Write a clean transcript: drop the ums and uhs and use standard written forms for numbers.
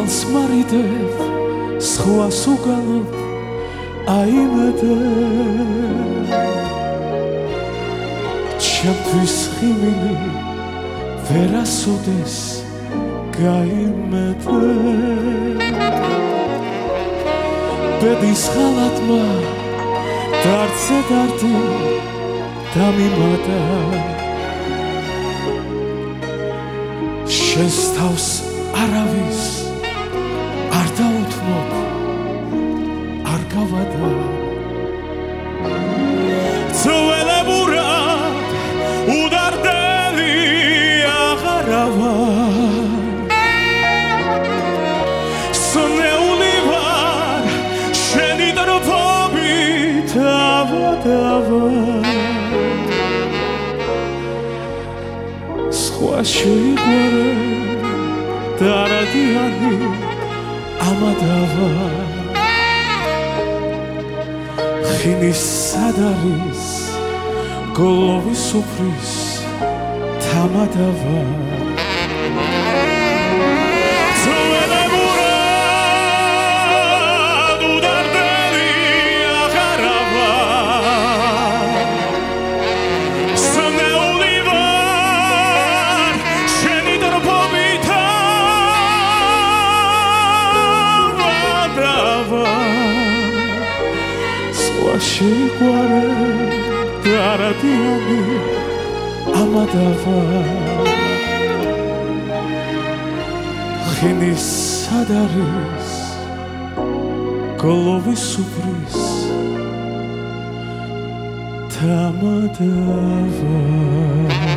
წყალს მარიდებ სხვას უგალობ აიმედე ჩემთვის ხიმილი ვერასოდეს გაიმედე ბედის ხალათმა დარდზე დარდი დამიმატა შენს თავს არავის არ დაუთმობ არ გავადა ძველებურად უდარდელი აღარავა სნეული ვარ შენი ტრფობით ავადავა სხვა შეიყვარე დავითიანი ამადავა ხინის სად არის გოლოვის უფრის თამადავა ძველებურად უდარდელი აღარავა სნეული ვარ შენი ტრფობით შეიყვარე დავითიანი ამადავა ხინის სად არის გოლოვის უფრის თამადავა